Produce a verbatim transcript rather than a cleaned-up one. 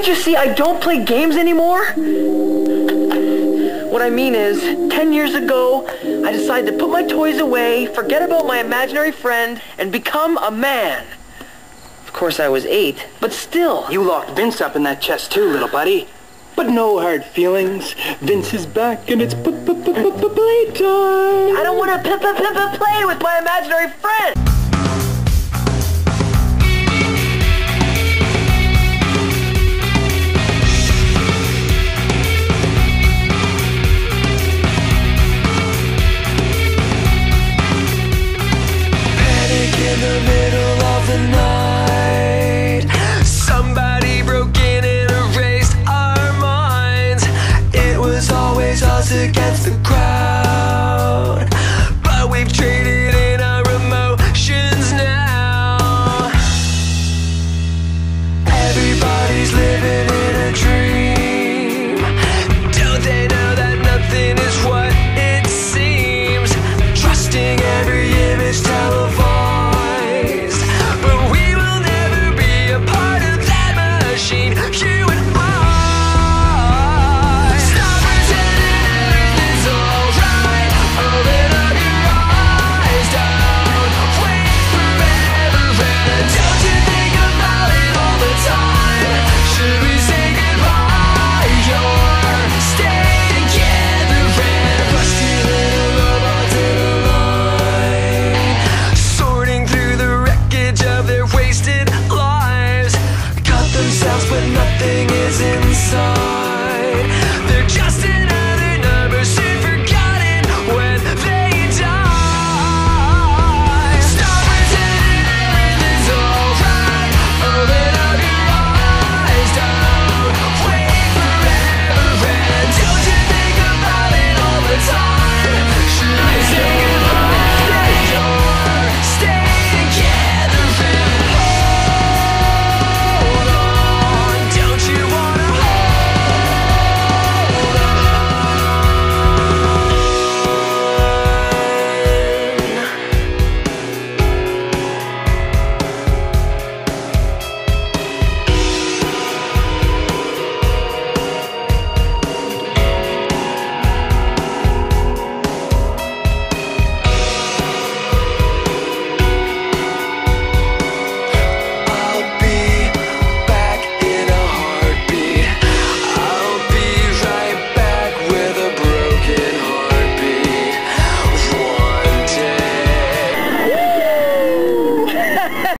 Can't you see I don't play games anymore? What I mean is, ten years ago, I decided to put my toys away, forget about my imaginary friend, and become a man. Of course, I was eight, but still. You locked Vince up in that chest too, little buddy. But no hard feelings. Vince is back and it's p-p-p-p-p-playtime. I don't want to p-p-p-p-play with my imaginary friend.